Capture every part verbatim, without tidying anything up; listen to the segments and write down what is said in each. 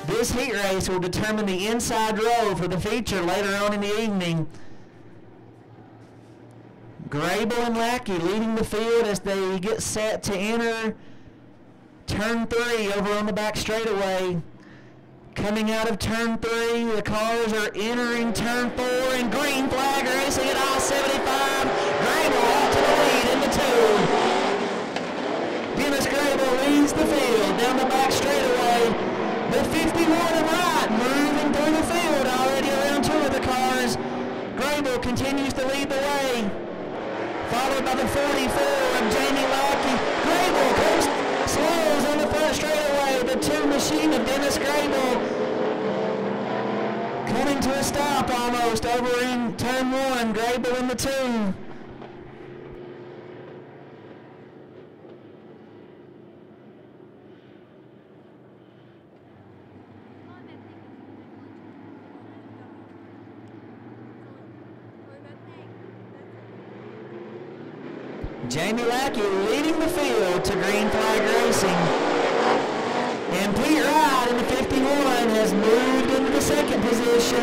This heat race will determine the inside row for the feature later on in the evening. Grable and Lackey leading the field as they get set to enter turn three over on the back straightaway. Coming out of turn three, the cars are entering turn four, and green flag racing at I seventy-five. Grable out to the lead in the two. Dennis Grable leads the field down the back straightaway. The fifty-one of Wright moving through the field already around two of the cars. Grable continues to lead the way, followed by the forty-four of Jamie Lackey. Grable comes slows on the front straightaway. The two machine of Dennis Grable coming to a stop almost over in turn one. Grable in the two. Jamie Lackey leading the field to green flag racing. And Pete Wright in the fifty-one has moved into the second position.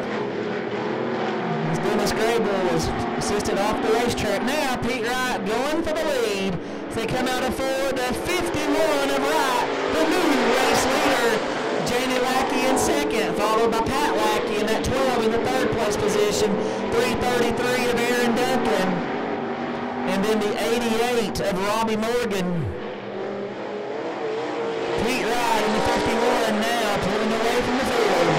As Dennis Grable was assisted off the racetrack. Now Pete Wright going for the lead. As they come out of Ford, the fifty-one of Wright, the new race leader. Jamie Lackey in second, followed by Pat Lackey in that twelve in the third place position. three thirty-three of Aaron Duncan. And then the eighty-eight of Robbie Morgan. Pete Wright in the fifty-one now pulling away from the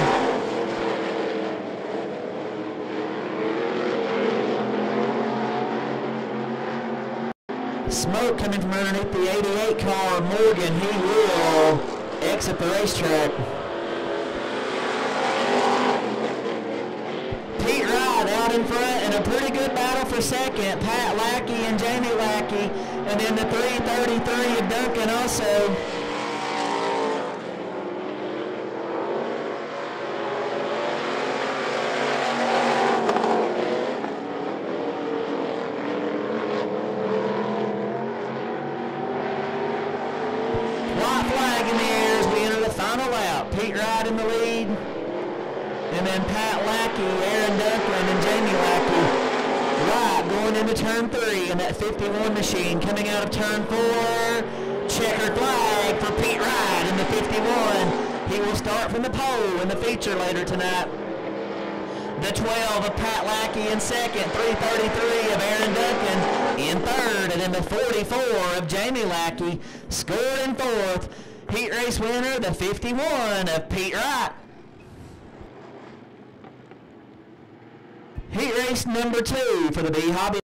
field. Smoke coming from underneath the eighty-eight car. Morgan, he will exit the racetrack. Pete Wright out in front in a pretty good battle for second. Pat Lackey and Jamie Lackey. And then the three thirty-three of Duncan also. White flag in the air as we enter the final lap. Pete Wright in the lead. And then Pat Lackey, Aaron Duncan, and Jamie Lackey. Wright going into turn three in that fifty-one machine. Coming out of turn four, checkered flag for Pete Wright in the fifty-one. He will start from the pole in the feature later tonight. The twelve of Pat Lackey in second, three thirty-three of Aaron Duncan in third, and then the forty-four of Jamie Lackey scored in fourth. Heat race winner, the fifty-one of Pete Wright. Heat race number two for the B Hobby.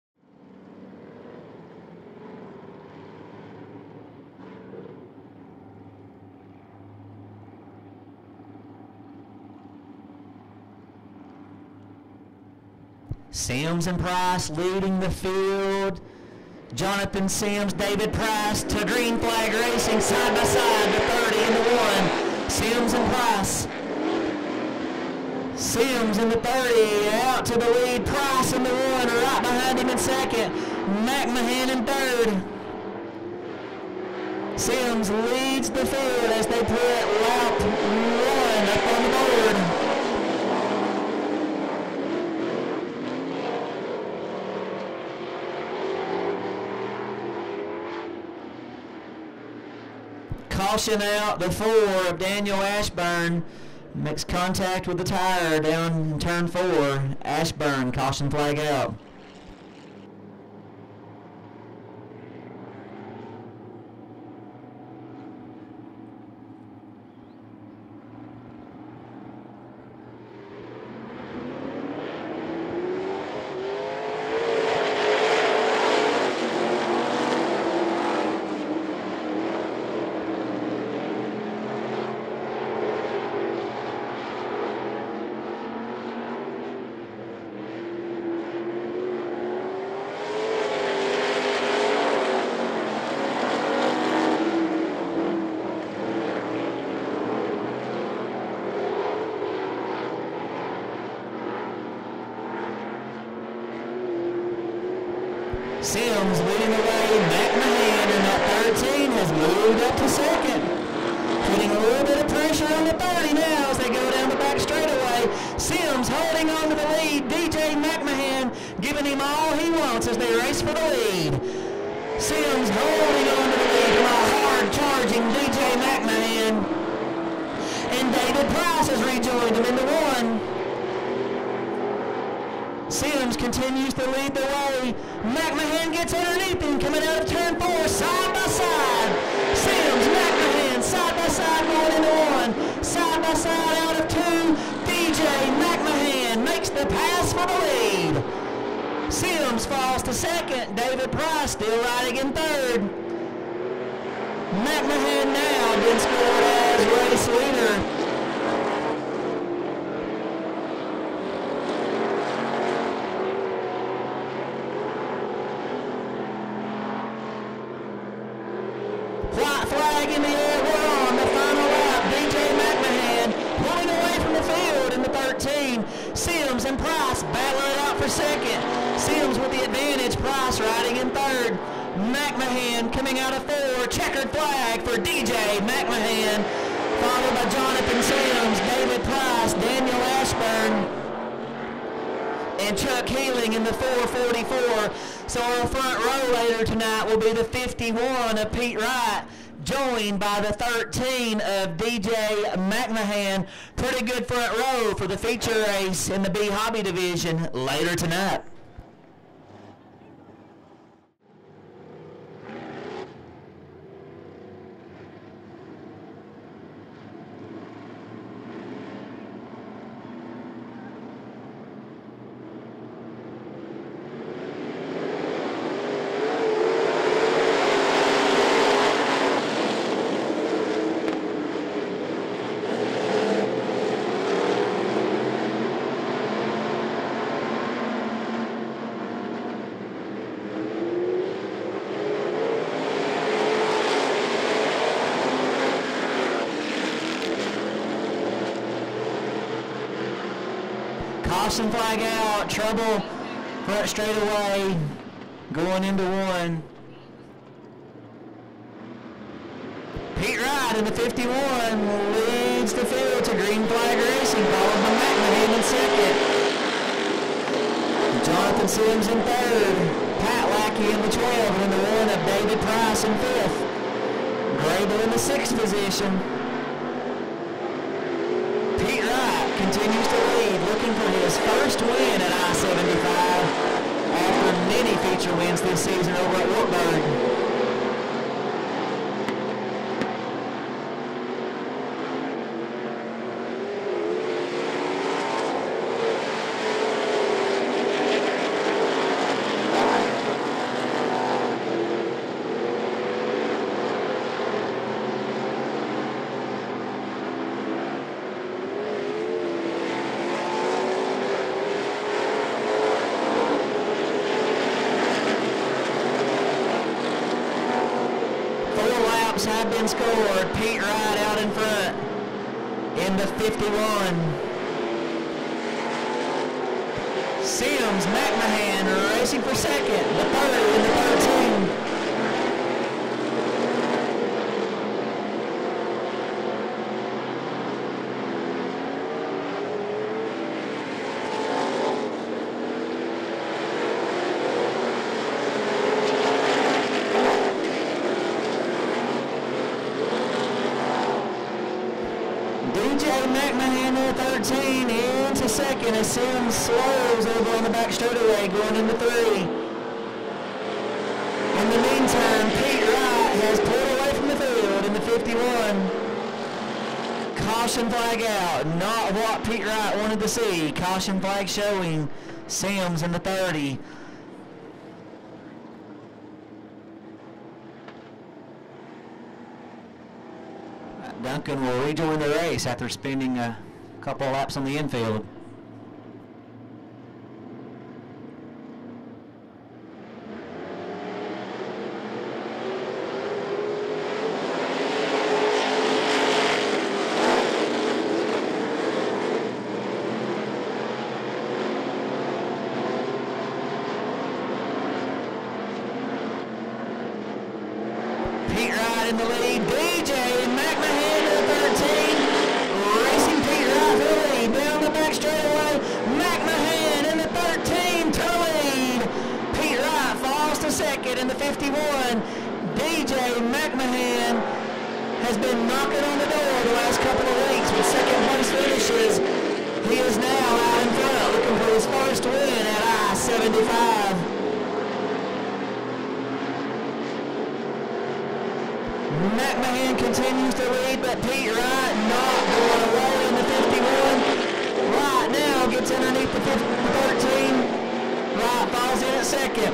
Sims and Price leading the field. Jonathan Sims, David Price to green flag racing side by side, the thirty and the one. Sims and Price. Sims in the thirty, out to the lead. Price in the one, right behind him in second. McMahon in third. Sims leads the field as they put lap one up on the board. Caution out, the four of Daniel Ashburn. Makes contact with the tire down in turn four. Ashburn, caution flag out. Sims leading the way. McMahon in that thirteen has moved up to second. Putting a little bit of pressure on the thirty now as they go down the back straightaway. Sims holding on to the lead. D J McMahon giving him all he wants as they race for the lead. Sims holding on to the lead from a hard-charging D J McMahon. And David Price has rejoined him in the one. Sims continues to lead the way. McMahon gets underneath him coming out of turn four, side by side. Sims, McMahon, side by side going into one. Side by side out of two. D J McMahon makes the pass for the lead. Sims falls to second. David Price still riding in third. McMahon now been scored as race leader. White flag in the air, we're on the final lap. D J McMahon pulling away from the field in the thirteen. Sims and Price battling it out for second. Sims with the advantage, Price riding in third. McMahon coming out of four, checkered flag for D J McMahon, followed by Jonathan Sims, David Price, Daniel Ashburn, and Chuck Healing in the four forty-four. So our front row later tonight will be the fifty-one of Pete Wright, joined by the thirteen of D J McMahon. Pretty good front row for the feature race in the B Hobby division later tonight. Caution flag out, trouble, front straightaway, going into one. Pete Wright in the fifty-one leads the field to green flag racing, followed by McMahon in second. Jonathan Sims in third. Pat Lackey in the twelve, and in the one of David Price in fifth. Grable in the sixth position. Pete Wright continues to lead, looking for his first win at I seventy-five after many feature wins this season over at Wartburg. Have been scored. Pete Wright out in front in the fifty-one. Sims, McMahon racing for second, the third in the thirteen. D J McMahon in the thirteen into second as Sims slows over on the back straightaway going into three. In the meantime, Pete Wright has pulled away from the field in the fifty-one. Caution flag out, not what Pete Wright wanted to see. Caution flag showing Sims in the thirty. Duncan will rejoin the race after spending a couple of laps on the infield. Pete Wright in the lead. D J McMahon in the fifty-one. D J McMahon has been knocking on the door the last couple of weeks with second place finishes. He is now out in front looking for his first win at I seventy-five. McMahon continues to lead, but Pete Wright not going away in the fifty-one. Wright now gets underneath the thirteen. Wright falls in at second.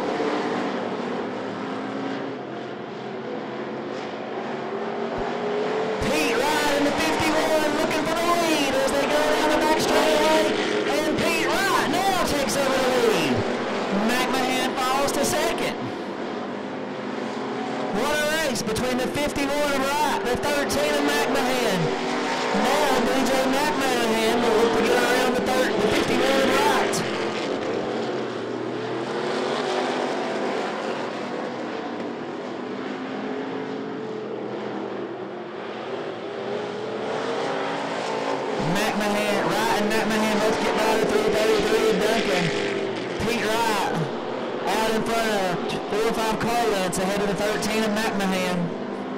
Pete Wright in the fifty-one looking for the lead as they go down the back straightaway. And Pete Wright now takes over the lead. McMahon falls to second. What a race between the fifty-one of Wright, the thirteen of McMahon. Now D J McMahon will look to get around the, third, the fifty-one of Wright. McMahon, Wright and McMahon both get by the three thirty-three Duncan. Pete Wright out in front of four or five car lengths ahead of the thirteen of McMahon.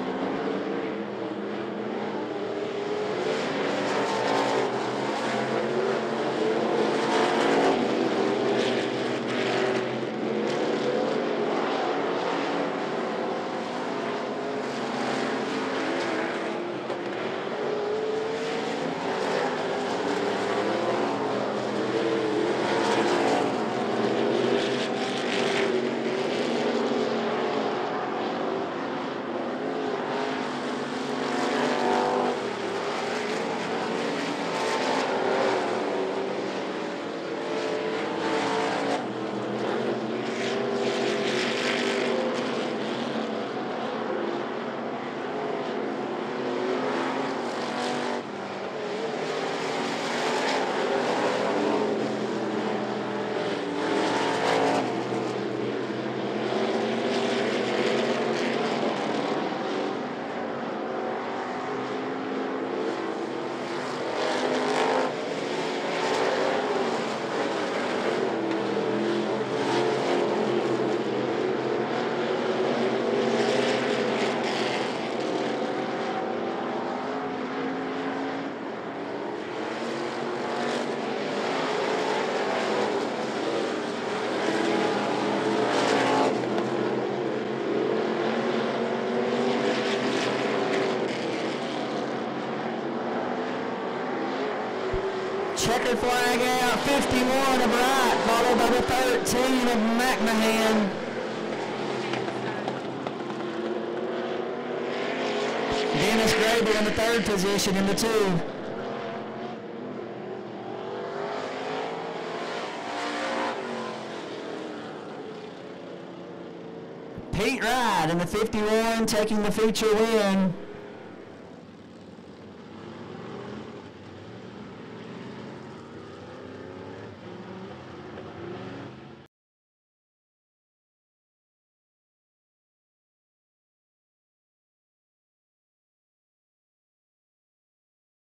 Checkered flag out, fifty-one of Wright, followed by the thirteen of McMahon. Dennis Graber in the third position in the two. Pete Wright in the fifty-one taking the feature win.